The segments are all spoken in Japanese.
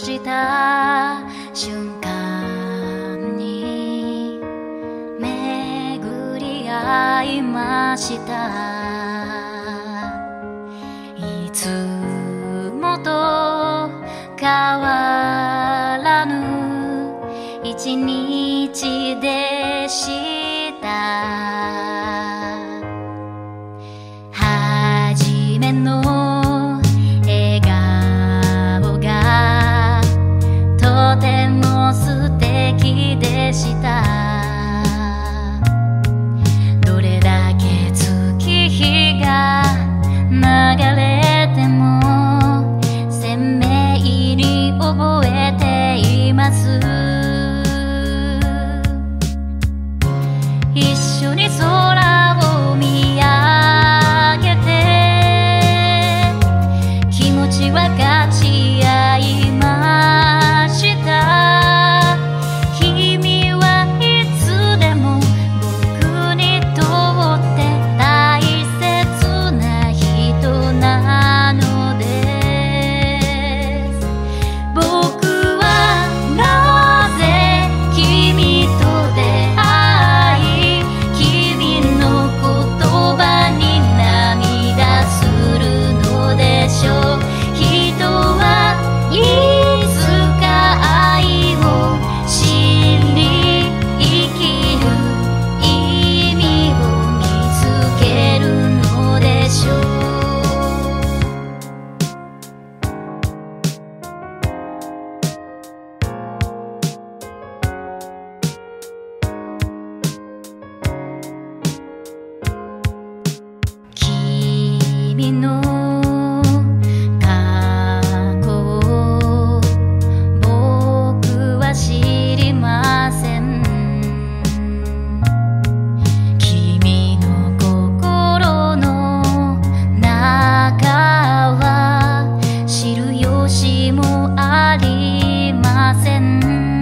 した瞬間に巡り合いました。いつもと変わらぬ一日でした。初めの笑顔がとても素敵でした。どれだけ月日が流れても鮮明に覚えています。一緒に空を見上げて気持ち分かち合いました。君はいつでも僕にとって大切な人なのです。僕はなぜ君と出会い君の言葉に涙するのでしょう。人はいつか愛を知り生きる意味を見つけるのでしょう。君の過去を僕は知りません。君の心の中は知る由もありません。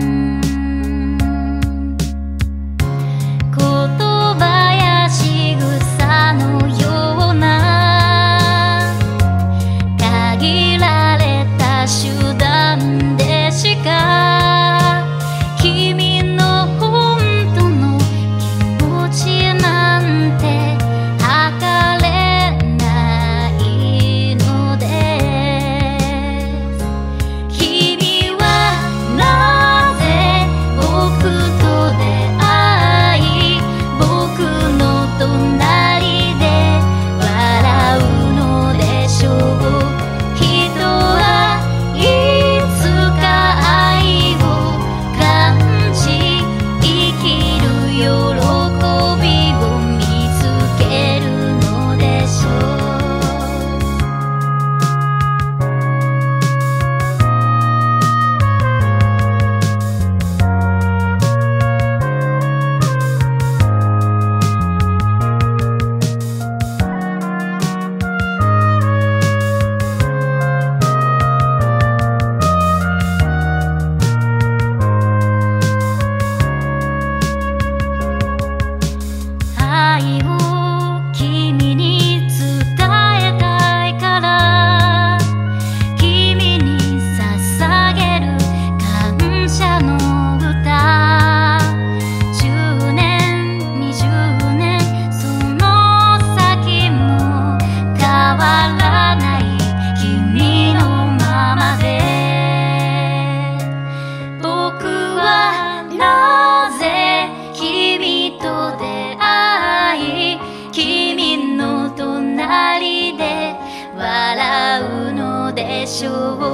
言葉や仕草のような限られた手段でしか君の本当の気持ちなんて測れないのです。君はなぜ僕と出会い僕の隣で笑うのでしょう。人はいつか愛を感じ生きる喜びを見つけるのでしょう。愛を君に伝えたいから君に捧げる感謝の歌。10年20年その先も変わらない君のままで。僕はなぜ君と出会い君の隣で笑うのでしょう。